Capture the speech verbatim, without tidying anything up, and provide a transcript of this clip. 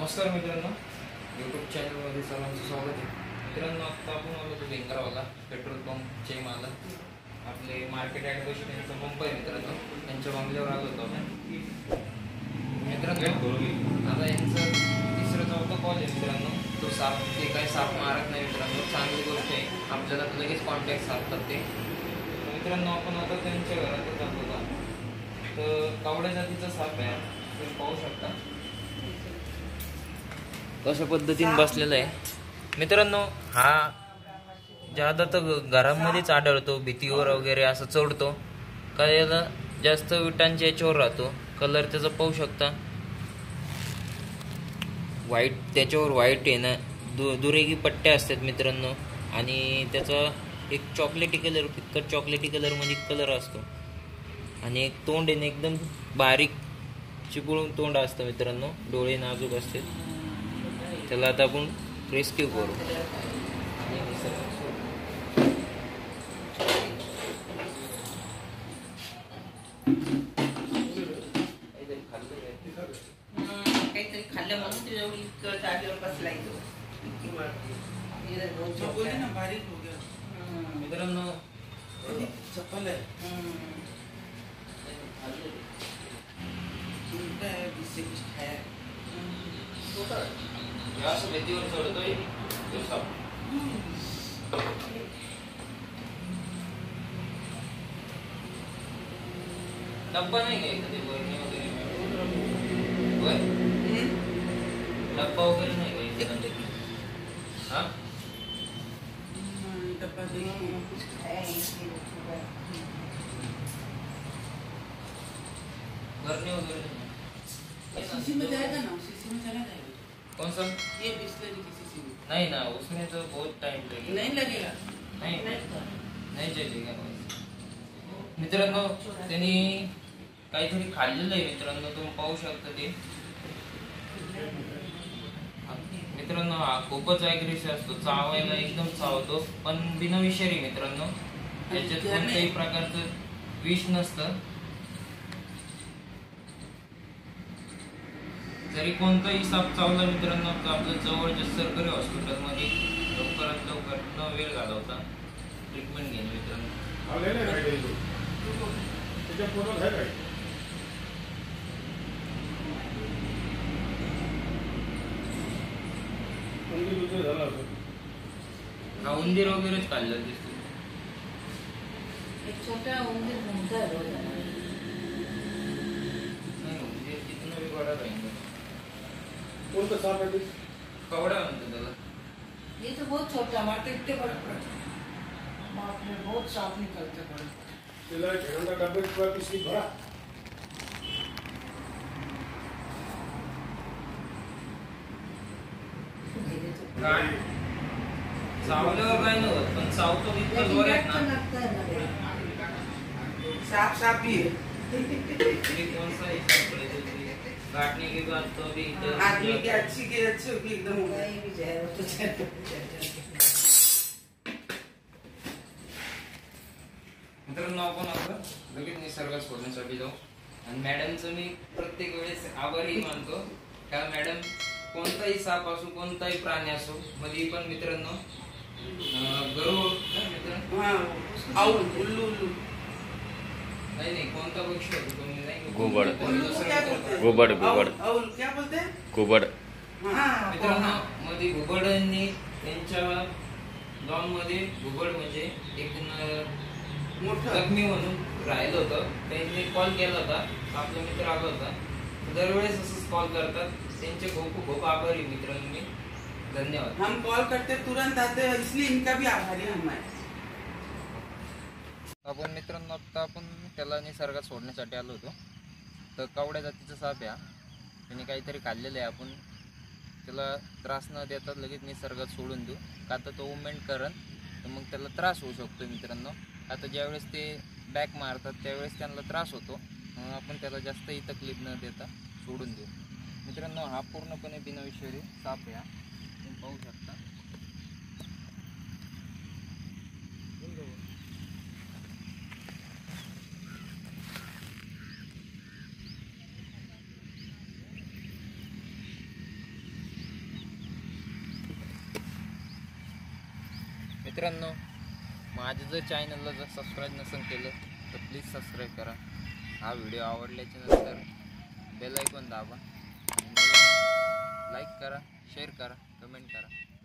नमस्कार मित्रांनो, यूट्यूब चॅनलमध्ये सर्वांचं स्वागत आहे. मित्रांनो, आता आपण आलो होतो बेंगरावाला पेट्रोल पंपचे मालक आपले मार्केट ॲडवोकेट यांचा पंप आहे मित्रांनो, त्यांच्या बंगल्यावर आलो होतो आपण. मित्रांनो, आता यांचं तिसरं चौथा कॉल आहे मित्रांनो. तो साप ते काही साप मारत नाही मित्रांनो, चांगली गोष्ट आहे. आपल्याला लगेच कॉन्टॅक्ट साधतात ते. मित्रांनो, आपण आता त्यांच्या घरातच जात होता. तर कावड्या जातीचा साप आहे, तुम्ही पाहू शकता कशा पद्धतीने बसलेला आहे मित्रांनो. हा ज्यादा तर घरामध्येच आढळतो, भीतीवर वगैरे असं चढतो. काय याला जास्त विटांच्या याच्यावर राहतो. कलर त्याचा पाहू शकता, व्हाईट, त्याच्यावर व्हाईट आहे ना, दु दुरेगी पट्ट्या असतात मित्रांनो. आणि त्याचा एक चॉकलेटी कलर, फिक्कट चॉकलेटी कलर मध्ये कलर असतो. आणि एक तोंड आहे एकदम बारीक चिपळून तोंड असतं मित्रांनो, डोळे नाजूक असतात. त्याला आता आपण रेस्क्यू करू. काहीतरी खाल्लं म्हणून तुझ्या इतकं जागेवर बसलाय तो. मित्रांनो, चप्पल आहे. असं भीतीवर चढतोय डब्बा नाही काय कधी बरणी वगैरे डब्बा वगैरे नाही काय हा डब्बा बरणी वगैरे शीशी में जाएगा ना, शीशी में चला जाएगा. कौन सा? ये बिस्लरी की शीशी में. नहीं ना, उसमें तो बहुत टाइम लगेगा. नहीं लगेगा. नहीं नहीं चलेगा. मित्रांनो, त्यांनी काहीतरी खाल्लेलं आहे मित्रांनो, तुम्ही पाहू शकता ते. मित्रांनो, हा खूपच ॲग्रेसिव्ह असतो, चावायला एकदम चावतो, पण बिनविषारी मित्रांनो. त्याच्यात कोणत्याही प्रकारचं विष नसतं. जरी कोणताही साप चावला मित्रांनो, तर आपल्या जवळच्या सरकारी हॉस्पिटलमध्ये लवकरात लवकर न वेळ घालवता ट्रीटमेंट घेणे मित्रांनो. हा उंदीर वगैरेच खाल्लं दिसतो. एक छोटा उंदीर घूमता है. नाही, उंदीर तिथून बी बडा राहील. कौन सा सांप है? कवडा म्हणतो त्याला. ये तो बहुत छोटा, मारते इतने बड़े बड़े बाप रे, बहुत सांप निकलते बड़े. चला ठंडा डब्बे पर किसी भरा काय चावल्यावर काय नव्हतं, पण चावतो इतकं जोरात ना. सांप सांप भी है. तरी कौन सा हिसाब पड़ेगा काटने के बाद तो भी आदमी की अच्छी की अच्छी होगी एकदम. मित्रांनो, आपण आता लगेच निसर्गात सोडण्यासाठी जाऊ. आणि मॅडमचं मी प्रत्येक वेळेस आभारही मानतो, कारण मॅडम कोणताही साप असो, कोणताही प्राणी असो, मध्ये पण मित्रांनो गरुड मित्रांनो उल्लू उल्लू नाही नाही कोणता पक्षी होतो तुम्ही नाही, घुबड. घुबड घुबड औल क्या बोलते हैं? घुबड. मित्रांनो, मध्ये घुबडांनी त्यांच्या लॉन मध्ये घुबड म्हणजे एक मोठं जखमी म्हणून राहिलं होतं. त्यांनी कॉल केला होता, आपला मित्र आला होता. दरवेळेस असंच कॉल करतात. त्यांचे खूप खूप आभारी मित्रांनो मी. धन्यवाद. हम कॉल करते तुरंत आते हैं, इसलिए इनका भी आभारी हम हैं. आपण मित्रांनो, आता आपण त्याला निसर्गात सोडण्यासाठी आलो होतो. तर कावड्या जातीचा साप आहे, त्याने काहीतरी खाल्लेलं आहे. आपण त्याला त्रास न देता लगेच निसर्गात सोडून देऊ, का तर तो मुवमेंट करण तर मग त्याला त्रास होऊ शकतो मित्रांनो. आता ज्यावेळेस ते बॅक मारतात त्यावेळेस त्यांना त्रास होतो, म्हणून आपण त्याला जास्तही तकलीफ न देता सोडून देऊ मित्रांनो. हा पूर्णपणे बिनविषारी साप आहे, तुम्ही पाहू शकता. मित्रांनो, माझ्या जर चॅनलला जर सबस्क्राईब नसेल केलं तर प्लीज सबस्क्राईब करा. हा व्हिडिओ आवडल्याच्या नंतर बेल आयकॉन दाबा, लाईक करा, शेअर करा, कमेंट करा.